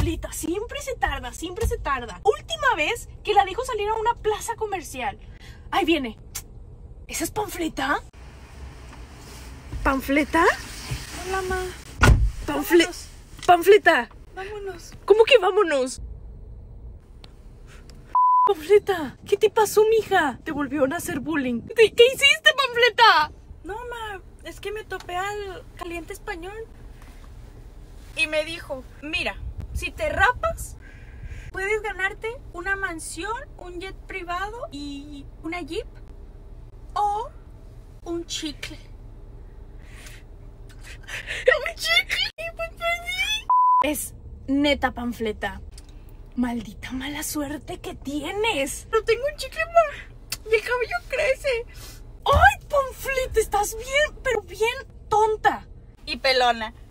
Panfleta, siempre se tarda, siempre se tarda. Última vez que la dejo salir a una plaza comercial. Ahí viene. ¿Esa es Panfleta? ¿Panfleta? Hola, ma. Panfleta. Vámonos. ¿Cómo que vámonos? Panfleta, ¿qué te pasó, mija? Te volvieron a hacer bullying. ¿Qué hiciste, Panfleta? No, ma, es que me topé al caliente español y me dijo, mira, si te rapas, puedes ganarte una mansión, un jet privado y una jeep o un chicle. ¡Un chicle! Pues pedí. Es neta, Panfleta. Maldita mala suerte que tienes. No tengo un chicle, ma. Mi cabello crece. ¡Ay, Panfleta! Estás bien, pero bien tonta. Y pelona.